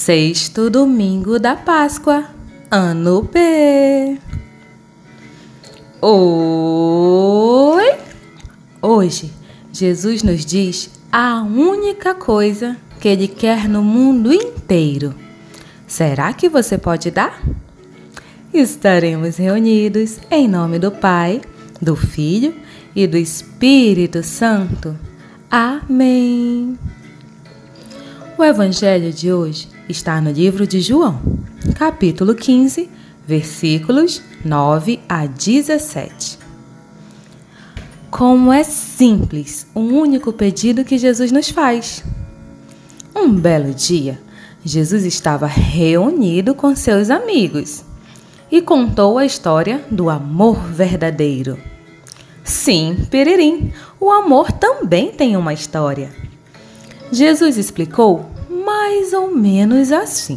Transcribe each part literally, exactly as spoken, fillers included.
Sexto domingo da Páscoa, ano B. Oi! Hoje, Jesus nos diz a única coisa que Ele quer no mundo inteiro. Será que você pode dar? Estaremos reunidos em nome do Pai, do Filho e do Espírito Santo. Amém! O Evangelho de hoje está no livro de João, capítulo quinze, versículos nove a dezessete. Como é simples o único pedido que Jesus nos faz. Um belo dia, Jesus estava reunido com seus amigos e contou a história do amor verdadeiro. Sim, Pererim, o amor também tem uma história. Jesus explicou mais ou menos assim: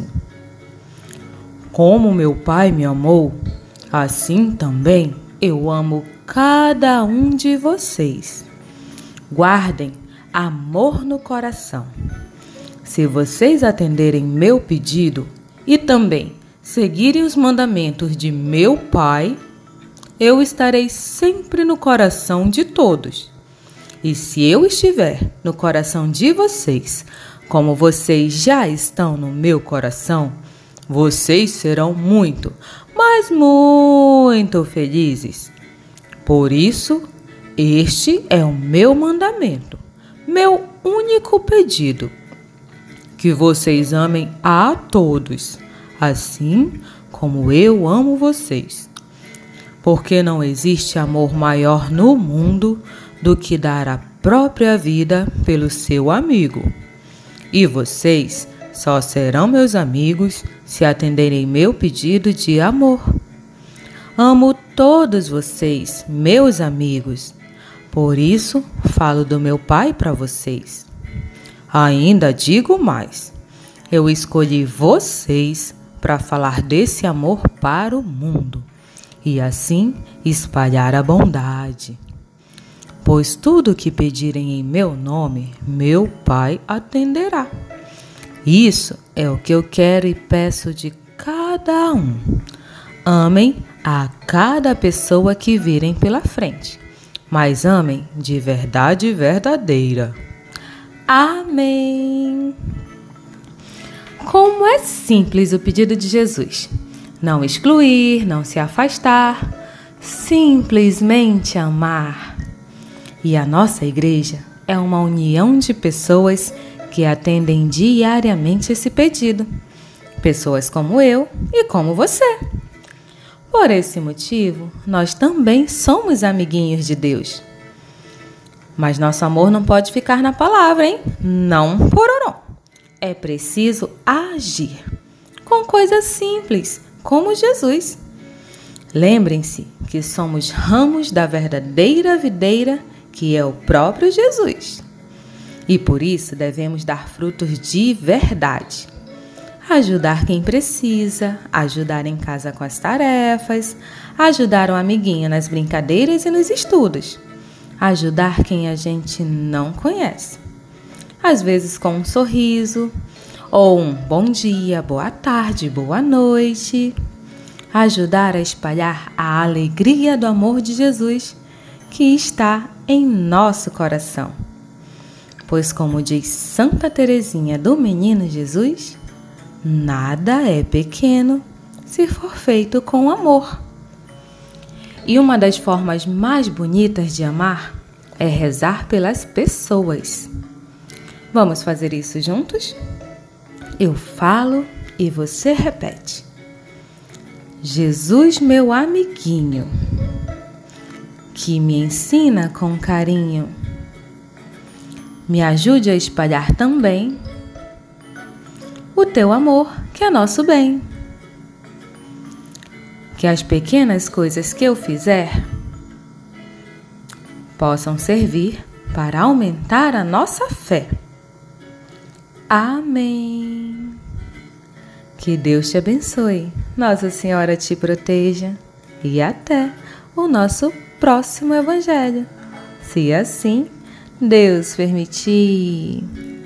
como meu Pai me amou, assim também eu amo cada um de vocês. Guardem amor no coração. Se vocês atenderem meu pedido e também seguirem os mandamentos de meu Pai, eu estarei sempre no coração de todos. E se eu estiver no coração de vocês, como vocês já estão no meu coração, vocês serão muito, mas muito felizes. Por isso, este é o meu mandamento, meu único pedido: que vocês amem a todos, assim como eu amo vocês. Porque não existe amor maior no mundo do que dar a própria vida pelo seu amigo. E vocês só serão meus amigos se atenderem meu pedido de amor. Amo todos vocês, meus amigos. Por isso, falo do meu Pai para vocês. Ainda digo mais: eu escolhi vocês para falar desse amor para o mundo e assim espalhar a bondade. Pois tudo o que pedirem em meu nome, meu Pai atenderá. Isso é o que eu quero e peço de cada um. Amem a cada pessoa que virem pela frente, mas amem de verdade verdadeira. Amém! Como é simples o pedido de Jesus. Não excluir, não se afastar, simplesmente amar. E a nossa igreja é uma união de pessoas que atendem diariamente esse pedido. Pessoas como eu e como você. Por esse motivo, nós também somos amiguinhos de Deus. Mas nosso amor não pode ficar na palavra, hein? Não pororó. É preciso agir com coisas simples, como Jesus. Lembrem-se que somos ramos da verdadeira videira, que é o próprio Jesus. E por isso devemos dar frutos de verdade. Ajudar quem precisa, ajudar em casa com as tarefas, ajudar um amiguinho nas brincadeiras e nos estudos. Ajudar quem a gente não conhece. Às vezes com um sorriso, ou um bom dia, boa tarde, boa noite. Ajudar a espalhar a alegria do amor de Jesus, que está em nosso coração. Pois, como diz Santa Teresinha do Menino Jesus, nada é pequeno se for feito com amor. E uma das formas mais bonitas de amar é rezar pelas pessoas. Vamos fazer isso juntos? Eu falo e você repete. Jesus, meu amiguinho, que me ensina com carinho, me ajude a espalhar também o teu amor, que é nosso bem. Que as pequenas coisas que eu fizer possam servir para aumentar a nossa fé. Amém. Que Deus te abençoe, Nossa Senhora te proteja e até o nosso próximo Evangelho, se assim Deus permitir.